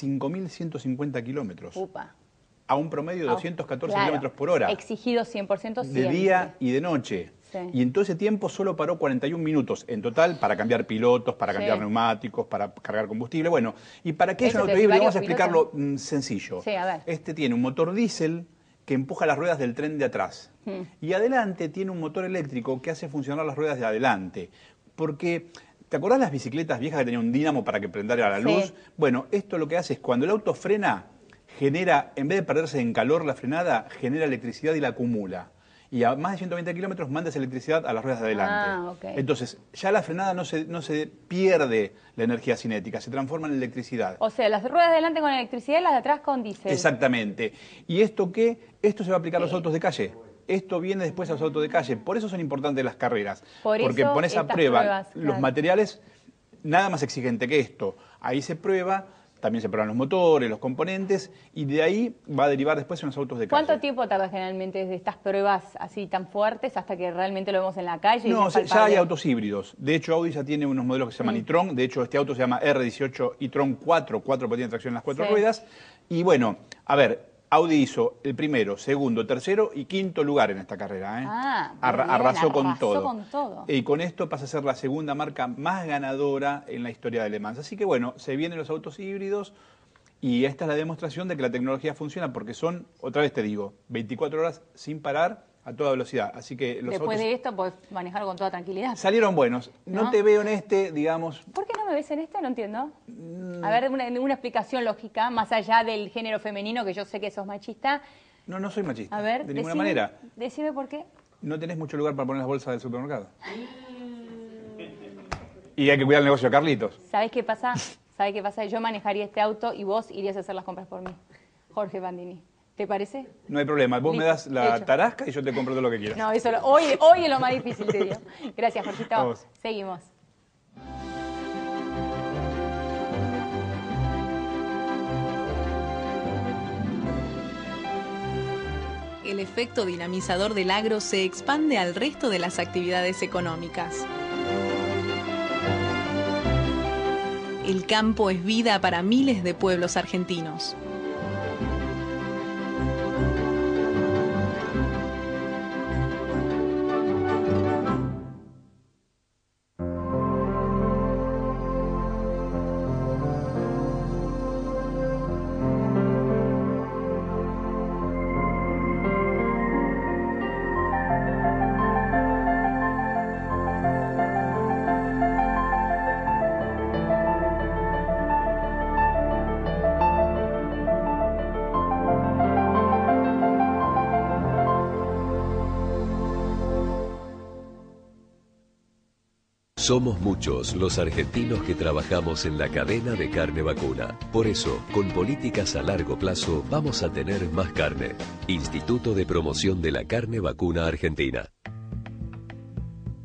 5.150 kilómetros. Upa. A un promedio de 214 claro. kilómetros por hora. Exigido 100% siempre. De día y de noche. Sí. Y en todo ese tiempo solo paró 41 minutos en total para cambiar pilotos, para cambiar neumáticos, para cargar combustible. Bueno, ¿y para qué es un auto híbrido? Vamos a explicarlo sencillo. Sí, a ver. Este tiene un motor diésel que empuja las ruedas del tren de atrás. Y adelante tiene un motor eléctrico que hace funcionar las ruedas de adelante. Porque, ¿te acordás las bicicletas viejas que tenían un dínamo para que prendiera la luz? Bueno, esto lo que hace es cuando el auto frena, genera, en vez de perderse en calor la frenada, genera electricidad y la acumula. Y a más de 120 kilómetros manda esa electricidad a las ruedas de adelante. Entonces, ya la frenada no se pierde la energía cinética, se transforma en electricidad. O sea, las ruedas de adelante con electricidad y las de atrás con diésel. Exactamente. ¿Y esto qué? Esto se va a aplicar a los autos de calle. Esto viene después a los autos de calle. Por eso son importantes las carreras. Porque pones a prueba pruebas, los materiales, nada más exigente que esto. Ahí se prueba. También se prueban los motores, los componentes, y de ahí va a derivar después en los autos de calle. ¿Cuánto tiempo tarda generalmente desde estas pruebas así tan fuertes hasta que realmente lo vemos en la calle? No, ya hay autos híbridos. De hecho, Audi ya tiene unos modelos que se llaman e-tron. De hecho, este auto se llama R18 e-tron 4 porque tiene tracción en las 4 ruedas. Y bueno, a ver, Audi hizo el primero, segundo, tercero y quinto lugar en esta carrera. Arrasó con todo. Y con esto pasa a ser la segunda marca más ganadora en la historia de Le Mans. Así que bueno, se vienen los autos híbridos y esta es la demostración de que la tecnología funciona porque son, otra vez te digo, 24 horas sin parar a toda velocidad. Así que los Después autos de esto podés manejarlo con toda tranquilidad. salieron buenos. No te veo en este, digamos. ¿Por qué no me ves en este? No entiendo. A ver, una explicación lógica, más allá del género femenino, que yo sé que sos machista. No soy machista. A ver, de ninguna manera. Decime por qué. No tenés mucho lugar para poner las bolsas del supermercado. Y hay que cuidar el negocio de Carlitos. ¿Sabés qué pasa? ¿Sabés qué pasa? Yo manejaría este auto y vos irías a hacer las compras por mí. Jorge Pandini. ¿Te parece? No hay problema. Vos me das la Hecho. tarasca y yo te compro todo lo que quieras. No, eso hoy es lo más difícil, te digo. Gracias, Jorgito. Vamos. Seguimos. El efecto dinamizador del agro se expande al resto de las actividades económicas. El campo es vida para miles de pueblos argentinos. Somos muchos los argentinos que trabajamos en la cadena de carne vacuna. Por eso, con políticas a largo plazo, vamos a tener más carne. Instituto de Promoción de la Carne Vacuna Argentina.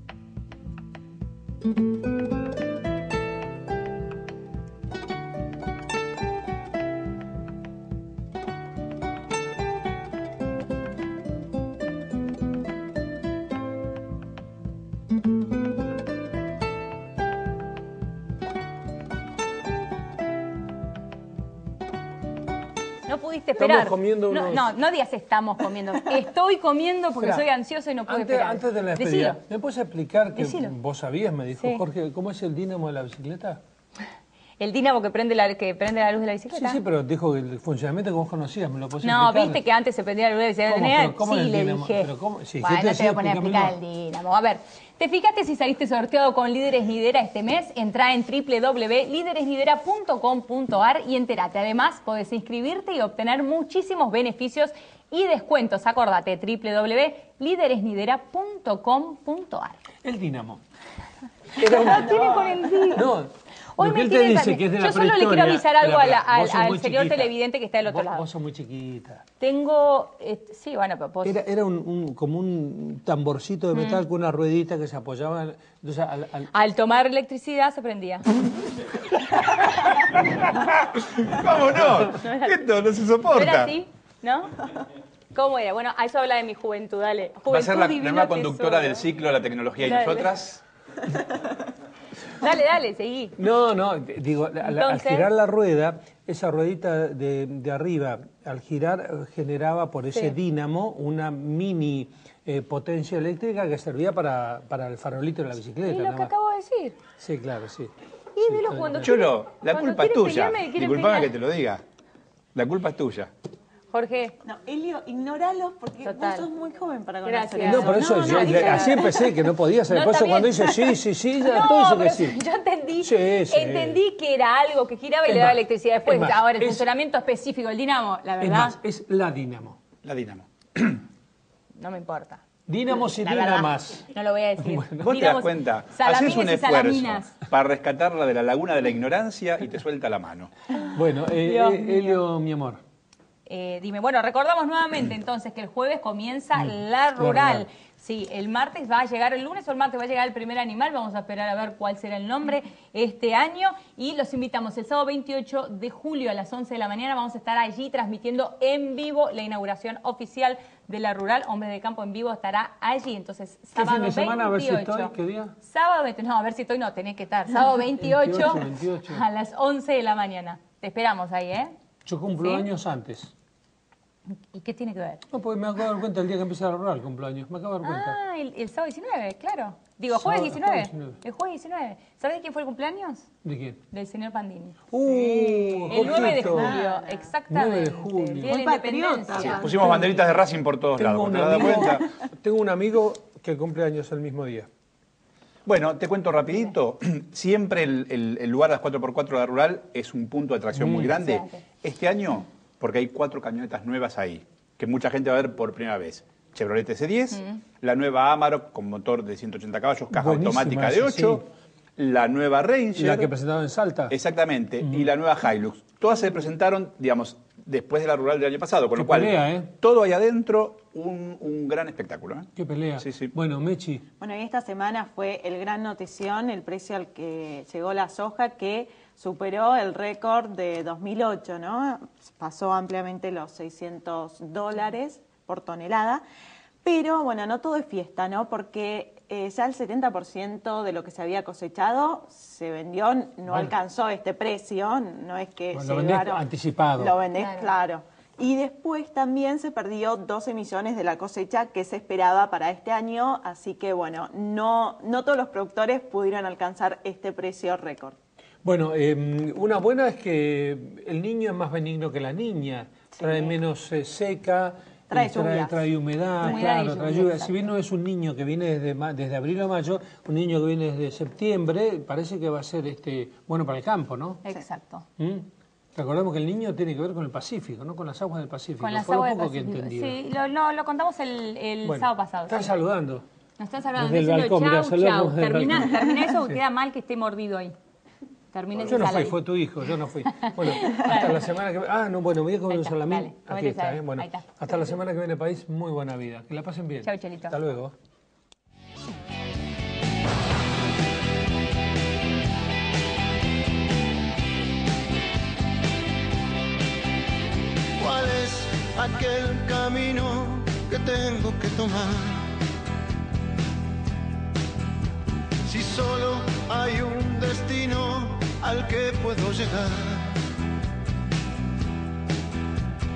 No pudiste esperar. Estamos comiendo unos... No digas estamos comiendo. Estoy comiendo porque soy ansioso y no puedo esperar. Antes de la despedida, ¿me puedes explicar que vos sabías, me dijo Jorge, cómo es el dínamo de la bicicleta? El dínamo que prende la luz de la bicicleta. Sí, pero dijo que el funcionamiento que vos conocías, ¿me lo podés explicar? No, viste que antes se prendía la luz de la bicicleta. ¿Cómo sí, le dije. Bueno, no te voy a poner a explicar el dínamo. A ver, ¿te fijaste si saliste sorteado con Líderes Nidera este mes? Entrá en www.lideresnidera.com.ar y entérate. Además, podés inscribirte y obtener muchísimos beneficios y descuentos. Acordate, www.lideresnidera.com.ar. El dínamo. No tiene con el dínamo. No. Hoy me tiene dice que es de la Yo solo le quiero avisar algo al señor chiquita. televidente que está del otro lado. Vos sos muy chiquita. Tengo... sí, bueno, pero vos... Era como un tamborcito de metal con una ruedita que se apoyaba. Entonces, al tomar electricidad se prendía. ¿Cómo no? Esto no se soporta. ¿No era así? ¿No? ¿Cómo era? Bueno, a eso habla de mi juventud, dale. Va a ser la nueva conductora del ciclo La Tecnología y Nosotras. Dale, seguí. No, digo, al girar la rueda, esa ruedita de arriba, al girar generaba por ese dínamo una mini potencia eléctrica que servía para el farolito de la bicicleta. ¿Y lo que acabo de decir? Sí, claro, sí. Y de los cuando Chulo, la culpa es tuya. Disculpame que te lo diga. La culpa es tuya. Jorge. No, Elio, ignoralos porque vos sos muy joven para conocer Gracias. No, por eso así empecé, que no podía ser. Por eso cuando dice sí, ya todo dice que sí. Yo entendí, Sí. entendí que era algo que giraba y le daba electricidad. Después, ahora el funcionamiento específico del dínamo, la verdad. Es más, es la dínamo. La dínamo. No me importa. Dínamos y La verdad, dínamas. No lo voy a decir. Vos te das cuenta, haces un esfuerzo para rescatarla de la laguna de la ignorancia y te suelta la mano. Bueno, Elio, mi amor. Dime, bueno, recordamos nuevamente entonces que el jueves comienza la rural. Sí, el martes va a llegar, el lunes o el martes va a llegar el primer animal, vamos a esperar a ver cuál será el nombre este año y los invitamos el sábado 28 de julio a las 11 de la mañana, vamos a estar allí transmitiendo en vivo la inauguración oficial de la rural, Hombres de Campo en Vivo estará allí, entonces sábado 28. ¿Qué fin de semana? A ver si estoy, ¿qué día? Sábado 28, no, a ver si estoy, no, tenés que estar, sábado 28 a las 11 de la mañana, te esperamos ahí, ¿eh? Yo cumplo años antes. ¿Y qué tiene que ver? No, porque me acabo de dar cuenta el día que empieza la rural, cumpleaños. Me acabo de dar cuenta. Ah, el sábado 19, claro. Digo, jueves 19. El jueves 19. ¿Sabes de quién fue el cumpleaños? ¿De quién? Del señor Pandini. El 9 de julio, exactamente. 9 de julio. El día de la Independencia. Pusimos banderitas de Racing por todos lados. Tengo un amigo que cumple años el mismo día. Bueno, te cuento rapidito. Siempre el lugar de las 4x4 de la rural es un punto de atracción muy grande. Este año, porque hay 4 camionetas nuevas ahí, que mucha gente va a ver por primera vez. Chevrolet S10, la nueva Amarok con motor de 180 caballos, caja automática de 8, la nueva Ranger. La que presentaron en Salta. Exactamente, y la nueva Hilux. Todas se presentaron, digamos, después de la rural del año pasado, con lo cual todo ahí adentro, un gran espectáculo. Qué pelea. Sí, sí. Bueno, Mechi. Bueno, y esta semana fue el gran notición, el precio al que llegó la soja, que superó el récord de 2008, ¿no? Pasó ampliamente los $600 por tonelada. Pero, bueno, no todo es fiesta, ¿no? Porque ya el 70% de lo que se había cosechado se vendió, no alcanzó este precio, no es que lo vendés anticipado. Lo vendés, claro. Y después también se perdió 12 millones de la cosecha que se esperaba para este año, así que, bueno, no todos los productores pudieron alcanzar este precio récord. Bueno, una buena es que el niño es más benigno que la niña, trae menos seca, trae humedad, claro, trae lluvia. Si bien no es un niño que viene desde abril a mayo, un niño que viene desde septiembre, parece que va a ser bueno para el campo, ¿no? Exacto. Recordemos que el niño tiene que ver con el Pacífico, no con las aguas del Pacífico. Con las aguas del Pacífico. Sí, lo contamos el sábado pasado. Están saludando. Nos están saludando, desde diciendo el balcón, chau. Termina eso, queda mal que esté mordido ahí. Yo no fui, fue tu hijo, yo no fui. Bueno, hasta la semana que viene. No, bueno, me voy a comer un salamín. Aquí está, Bueno, hasta la semana que viene, país. Muy buena vida. Que la pasen bien. Chau, Chelito. Hasta luego. ¿Cuál es aquel camino que tengo que tomar? Si solo hay un destino al que puedo llegar.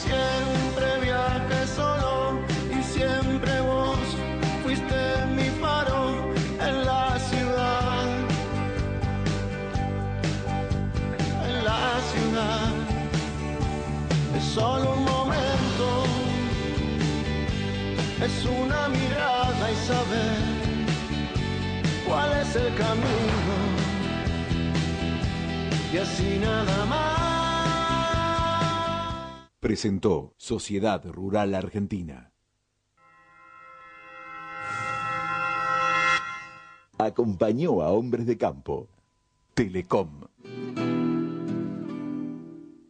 siempre viajé solo y siempre vos fuiste mi faro en la ciudad. En la ciudad es solo un momento, es una mirada y saber cuál es el camino y así nada más. Presentó Sociedad Rural Argentina. Acompañó a Hombres de Campo. Telecom.